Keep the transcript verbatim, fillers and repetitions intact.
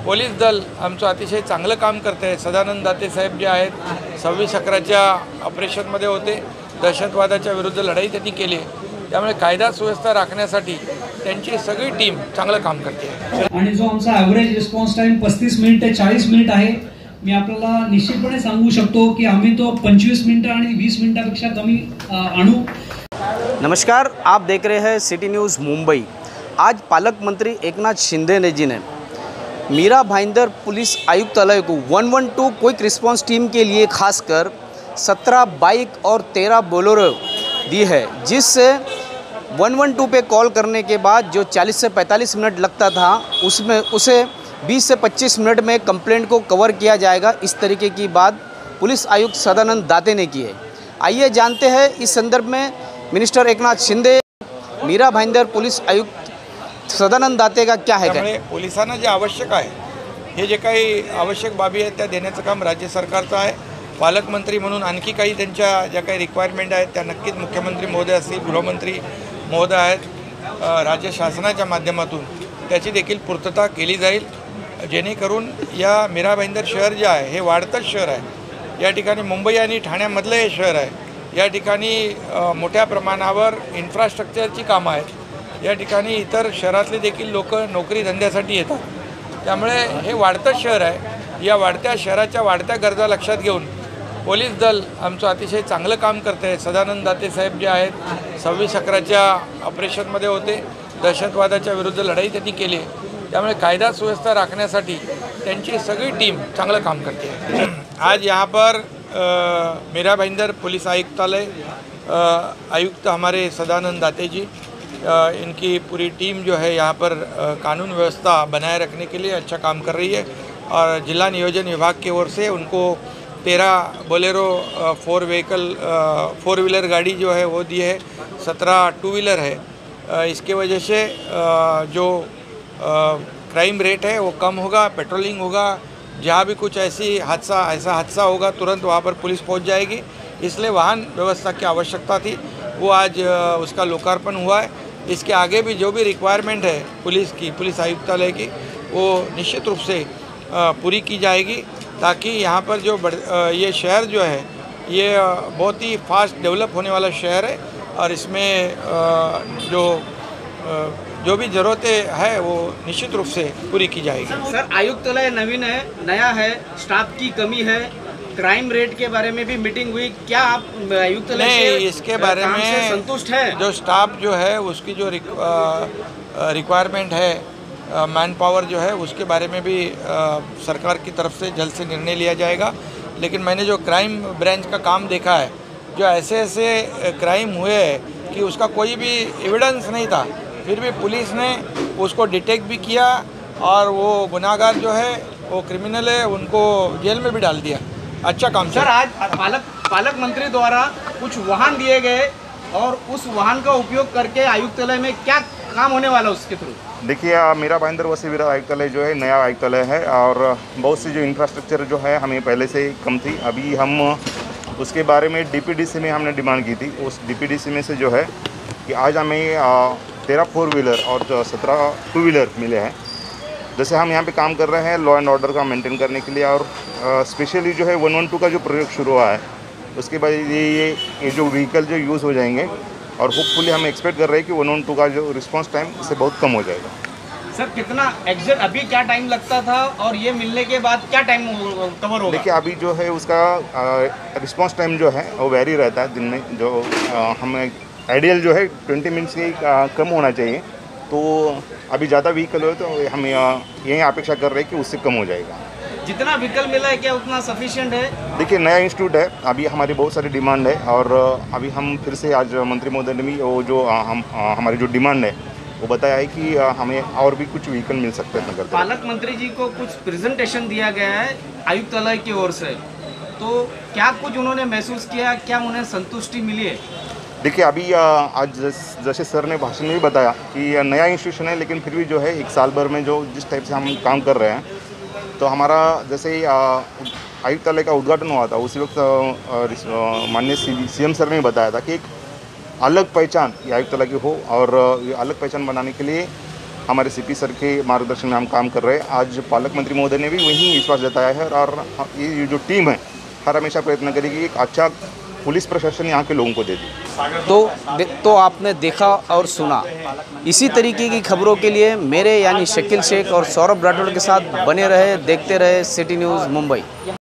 Police दल आमचं अतिशय चांगलं काम करते आहे। सदानंद दाते साहेब जे आहेत सव्वीस अकराच्या ऑपरेशनमध्ये होते, दहशतवादाच्या विरुद्ध लढाई त्यांनी केली आहे। त्यामुळे कायदा सुव्यवस्था राखण्यासाठी त्यांची सगळी टीम चांगलं काम करते आहे। आणि जो आमचा ॲव्हरेज रिस्पॉन्स टाइम पस्तीस मिनिट ते चाळीस मिनिट आहे, मी आपल्याला निश्चितपणे सांगू शकतो की आम्ही तो पंचवीस मिनिटं आणि वीस मिनिटापेक्षा कमी आणू। नमस्कार, आप देख रहे हैं सिटी न्यूज़ मुंबई। आज पालक मंत्री एकनाथ शिंदे ने जी ने मीरा भाईंदर पुलिस आयुक्तालय को one one two quick response team के लिए खासकर सत्रह बाइक और तेरह बोलेरो दी है, जिससे वन वन टू पे कॉल करने के बाद जो चालीस से पैंतालीस मिनट लगता था उसमें उसे बीस से पच्चीस मिनट में कंप्लेंट को कवर किया जाएगा। इस तरीके की बात पुलिस आयुक्त सदानंद दाते ने की है। आइए जानते हैं इस संदर्भ में मिनिस्टर एकनाथ शिंदे, मीरा भाईंदर पुलिस आयुक्त सदानंद दाते का क्या है? त्यामुळे पोलिसांना जे आवश्यक आहे, हे जे काही आवश्यक बाबी आहेत त्या देण्याचं काम राज्य सरकारचं आहे। पालकमंत्री म्हणून आणखी काही त्यांच्या ज्या काही रिक्वायरमेंट आहेत त्या नक्कीच मुख्यमंत्री महोदय असतील, गृहमंत्री महोदय आहेत, राज्य शासनाच्या माध्यमातून त्याची देखील पूर्तता केली जाईल, जेणेकरून या मीरा भाईंदर शहर जे आहे हे वाढतंच शहर आहे। या ठिकाणी मुंबई आणि ठाण्यामधलं हे शहर आहे। या ठिकाणी मोठ्या प्रमाणावर इन्फ्रास्ट्रक्चरची कामं आहेत। या ठिकाणी इतर शहरातले देखील लोक नोकरी धंद्यासाठी येतात। त्यामुळे हे वाढतं शहर आहे। या वाढत्या शहराच्या वाढत्या गरजा लक्षात घेऊन पोलीस दल आमचं अतिशय चांगलं काम करते आहे। सदानंद दाते साहेब जे आहेत सव्वीस अकराच्या ऑपरेशनमध्ये होते, दहशतवादाच्या विरुद्ध लढाई त्यांनी केली आहे। त्यामुळे कायदा सुव्यवस्था राखण्यासाठी त्यांची सगळी टीम चांगलं काम करते है। आज यहाँ पर आ, मीरा भाईंदर पुलिस आयुक्तालय आयुक्त हमारे सदानंद दाते जी, आ, इनकी पूरी टीम जो है यहाँ पर आ, कानून व्यवस्था बनाए रखने के लिए अच्छा काम कर रही है। और जिला नियोजन विभाग की ओर से उनको तेरह Bolero four vehicle four wheeler गाड़ी जो है वो दी है, सत्रह टू व्हीलर है। आ, इसके वजह से आ, जो क्राइम रेट है वो कम होगा, पेट्रोलिंग होगा। जहाँ भी कुछ ऐसी हादसा ऐसा हादसा होगा तुरंत वहाँ पर पुलिस पहुँच जाएगी। इसलिए वाहन व्यवस्था की आवश्यकता थी, वो आज उसका लोकार्पण हुआ है। इसके आगे भी जो भी रिक्वायरमेंट है पुलिस की, पुलिस आयुक्तालय की, वो निश्चित रूप से पूरी की जाएगी, ताकि यहाँ पर जो बड़ ये शहर जो है ये बहुत ही फास्ट डेवलप होने वाला शहर है। और इसमें जो जो भी ज़रूरतें है वो निश्चित रूप से पूरी की जाएगी। सर, आयुक्तालय नवीन है, नया है, स्टाफ की कमी है, क्राइम रेट के बारे में भी मीटिंग हुई, क्या आप आयुक्तालय नहीं इसके बारे में संतुष्ट है? जो स्टाफ जो है उसकी जो रिक्वायरमेंट है, मैन पावर जो है उसके बारे में भी आ, सरकार की तरफ से जल्द से निर्णय लिया जाएगा। लेकिन मैंने जो क्राइम ब्रांच का काम देखा है, जो ऐसे ऐसे क्राइम हुए हैं कि उसका कोई भी एविडेंस नहीं था, फिर भी पुलिस ने उसको डिटेक्ट भी किया और वो गुनाहगार जो है वो क्रिमिनल है, उनको जेल में भी डाल दिया। अच्छा काम। सर, आज पालक पालक मंत्री द्वारा कुछ वाहन दिए गए और उस वाहन का उपयोग करके आयुक्तालय में क्या काम होने वाला उसके थ्रू? देखिए, मीरा भाईंदर वसी वीरा आयुक्तालय जो है नया आयुक्तालय है और बहुत सी जो इंफ्रास्ट्रक्चर जो है हमें पहले से कम थी। अभी हम उसके बारे में डीपीडीसी में हमने डिमांड की थी। उस डीपीडीसी में से जो है कि आज हमें तेरह फोर व्हीलर और सत्रह टू व्हीलर मिले हैं। जैसे हम यहाँ पे काम कर रहे हैं लॉ एंड ऑर्डर का मेंटेन करने के लिए, और स्पेशली जो है वन वन टू का जो प्रोजेक्ट शुरू हुआ है उसके बाद ये ये ये जो व्हीकल जो यूज़ हो जाएंगे, और होपफुली हम एक्सपेक्ट कर रहे हैं कि वन वन टू का जो रिस्पांस टाइम इससे बहुत कम हो जाएगा। सर, कितना एग्जैक्ट अभी क्या टाइम लगता था और ये मिलने के बाद क्या टाइम कवर होगा? देखिए, अभी जो है उसका रिस्पांस टाइम जो है वो वेरी रहता है। दिन में जो आ, हमें आइडियल जो है ट्वेंटी मिनट्स से कम होना चाहिए। तो अभी ज़्यादा व्हीकल हो तो हम यही अपेक्षा कर रहे हैं कि उससे कम हो जाएगा। जितना व्हीकल मिला है क्या उतना सफिशिएंट है? देखिए, नया इंस्टीट्यूट है, अभी हमारी बहुत सारी डिमांड है, और अभी हम फिर से आज मंत्री महोदय ने भी वो जो हम हमारी जो डिमांड है वो बताया है कि हमें और भी कुछ व्हीकल मिल सकते हैं नगर। पालक मंत्री जी को कुछ प्रेजेंटेशन दिया गया है आयुक्तालय की ओर से, तो क्या कुछ उन्होंने महसूस किया, क्या उन्हें संतुष्टि मिली है? देखिए, अभी आज जैसे सर ने भाषण में भी बताया कि नया इंस्टीट्यूशन है, लेकिन फिर भी जो है एक साल भर में जो जिस टाइप से हम काम कर रहे हैं, तो हमारा जैसे आयुक्तालय का उद्घाटन हुआ था उसी वक्त माननीय सीएम सर ने बताया था कि एक अलग पहचान ये आयुक्तालय की हो, और ये अलग पहचान बनाने के लिए हमारे सीपी सर के मार्गदर्शन में हम काम कर रहे हैं। आज पालक मंत्री महोदय ने भी वही विश्वास जताया है और ये जो टीम है हर हमेशा प्रयत्न करेगी एक अच्छा पुलिस प्रशासन यहाँ के लोगों को दे दी। तो तो आपने देखा और सुना। इसी तरीके की खबरों के लिए मेरे यानी शकील शेख और सौरभ राठौड़ के साथ बने रहे, देखते रहे सिटी न्यूज़ मुंबई।